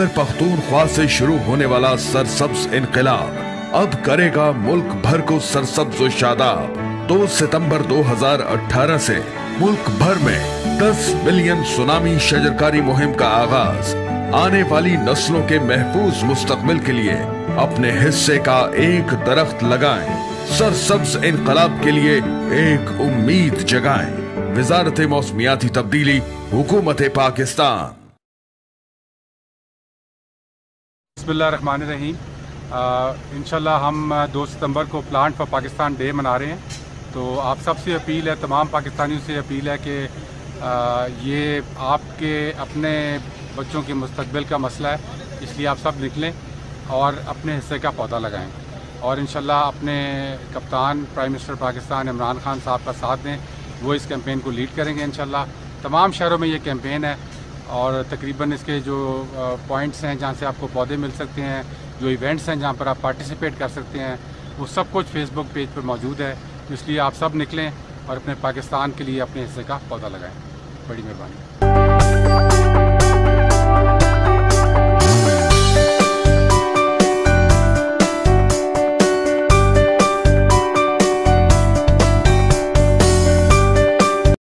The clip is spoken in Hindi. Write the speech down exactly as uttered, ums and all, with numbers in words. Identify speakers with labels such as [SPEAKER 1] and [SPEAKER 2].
[SPEAKER 1] खैबर पख्तूनख्वा से शुरू होने वाला सरसब्ज इनकलाब अब करेगा मुल्क भर को सरसब्ज व शादाब। दो सितंबर दो हजार अठारह से मुल्क भर में दस बिलियन सुनामी शजरकारी मुहिम का आगाज। आने वाली नस्लों के महफूज मुस्तकबिल के लिए अपने हिस्से का एक दरख्त लगाएं। सरसब्ज इनकलाब के लिए एक उम्मीद जगाएं। वजारत मौसमियाती तब्दीली, हुकूमत पाकिस्तान।
[SPEAKER 2] बिस्मिल्लाहिर्रहमानिर्रहीम। इंशाल्लाह हम दो सितंबर को प्लांट फॉर पाकिस्तान डे मना रहे हैं। तो आप सबसे अपील है, तमाम पाकिस्तानियों से अपील है कि आ, ये आपके अपने बच्चों के मुस्तकबिल का मसला है, इसलिए आप सब निकलें और अपने हिस्से का पौधा लगाएं और इंशाल्लाह अपने कप्तान प्राइम मिनिस्टर पाकिस्तान इमरान खान साहब का साथ दें। वो इस कैंपेन को लीड करेंगे इंशाल्लाह। तमाम शहरों में ये कैंपेन है और तकरीबन इसके जो पॉइंट्स हैं जहाँ से आपको पौधे मिल सकते हैं, जो इवेंट्स हैं जहाँ पर आप पार्टिसिपेट कर सकते हैं, वो सब कुछ फेसबुक पेज पर मौजूद है। तो इसलिए आप सब निकलें और अपने पाकिस्तान के लिए अपने हिस्से का पौधा लगाएं। बड़ी मेहरबानी।